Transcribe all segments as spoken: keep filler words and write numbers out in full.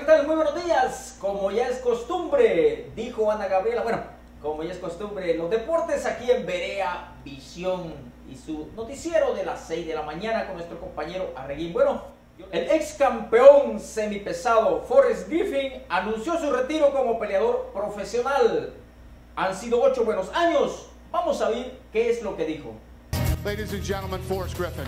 ¿qué tal? Muy buenos días. Como ya es costumbre, dijo Ana Gabriela, bueno, como ya es costumbre, los deportes aquí en Berea Visión y su noticiero de las seis de la mañana con nuestro compañero Arreguín. Bueno, el ex campeón semipesado Forrest Griffin anunció su retiro como peleador profesional. Han sido ocho buenos años. Vamos a ver qué es lo que dijo. Ladies and gentlemen, Forrest Griffin.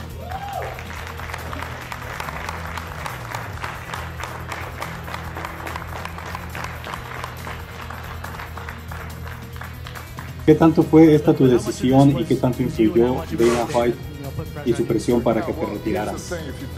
¿Qué tanto fue esta tu decisión y qué tanto influyó Dana White y su presión para que te retiraras?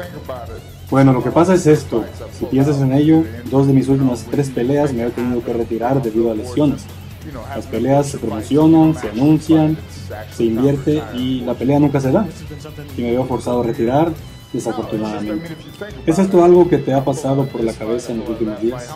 Bueno, lo que pasa es esto, si piensas en ello, dos de mis últimas tres peleas me he tenido que retirar debido a lesiones. Las peleas se promocionan, se anuncian, se invierte y la pelea nunca se da. Y me veo forzado a retirar, desafortunadamente. ¿Es esto algo que te ha pasado por la cabeza en los últimos días?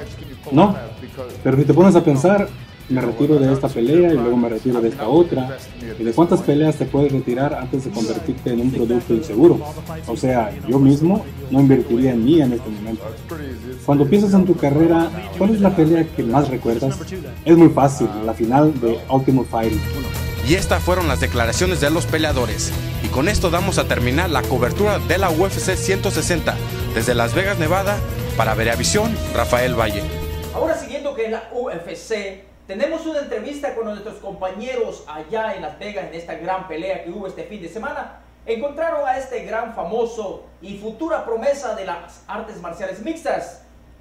No, pero si te pones a pensar, me retiro de esta pelea y luego me retiro de esta otra. ¿Y de cuántas peleas te puedes retirar antes de convertirte en un producto inseguro? O sea, yo mismo no invertiría en mí en este momento. Cuando piensas en tu carrera, ¿cuál es la pelea que más recuerdas? Es muy fácil, la final de Ultimate Fighting. Y estas fueron las declaraciones de los peleadores. Y con esto damos a terminar la cobertura de la U F C ciento sesenta desde Las Vegas, Nevada, para Berea Visión, Rafael Valle. Ahora, siguiendo que es la U F C, tenemos una entrevista con nuestros compañeros allá en Las Vegas en esta gran pelea que hubo este fin de semana. Encontraron a este gran famoso y futura promesa de las artes marciales mixtas,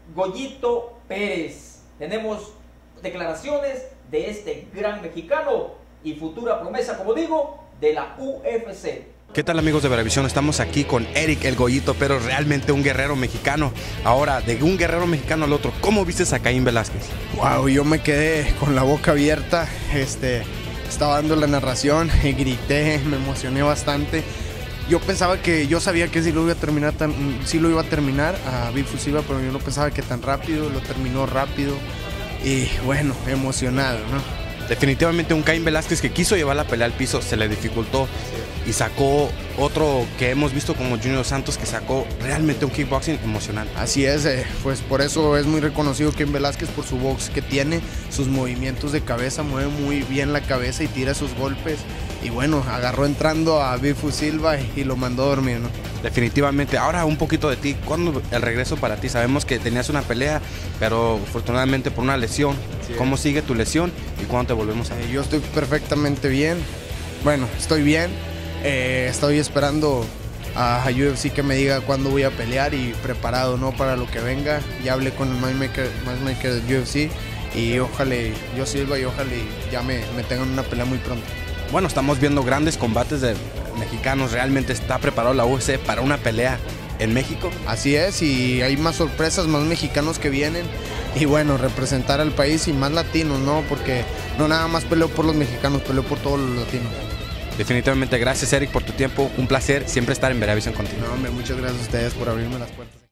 Goyito Pérez. Tenemos declaraciones de este gran mexicano y futura promesa, como digo, de la U F C. ¿Qué tal, amigos de Berea Visión? Estamos aquí con Eric el Goyito, pero realmente un guerrero mexicano. Ahora, de un guerrero mexicano al otro, ¿cómo viste a Caín Velázquez? Wow, yo me quedé con la boca abierta, este, estaba dando la narración, y grité, me emocioné bastante. Yo pensaba que, yo sabía que sí lo iba a terminar, tan, sí lo iba a terminar a Bifu Silva, pero yo no pensaba que tan rápido, lo terminó rápido y bueno, emocionado, ¿no? Definitivamente un Caín Velázquez que quiso llevar la pelea al piso, se le dificultó y sacó otro que hemos visto como Junior Santos, que sacó realmente un kickboxing emocionante. Así es, eh, pues por eso es muy reconocido Caín Velázquez, por su box que tiene, sus movimientos de cabeza, mueve muy bien la cabeza y tira sus golpes. Y bueno, agarró entrando a Bifu Silva y, y lo mandó a dormir, ¿no? Definitivamente. Ahora un poquito de ti, ¿cuándo el regreso para ti? Sabemos que tenías una pelea, pero afortunadamente por una lesión. Sí. ¿Cómo sigue tu lesión y cuándo te volvemos a ver? Eh, yo estoy perfectamente bien, bueno, estoy bien, eh, estoy esperando a, a U F C que me diga cuándo voy a pelear y preparado, ¿no? Para lo que venga. Ya hablé con el matchmaker, matchmaker de U F C y ojalá yo Silva y ojalá ya me, me tengan una pelea muy pronto. Bueno, estamos viendo grandes combates de mexicanos. ¿Realmente está preparado la U F C para una pelea en México? Así es, y hay más sorpresas, más mexicanos que vienen. Y bueno, representar al país y más latinos, ¿no? Porque no nada más peleo por los mexicanos, peleo por todos los latinos. Definitivamente, gracias Eric por tu tiempo. Un placer siempre estar en Berea Visión contigo. No, hombre, muchas gracias a ustedes por abrirme las puertas.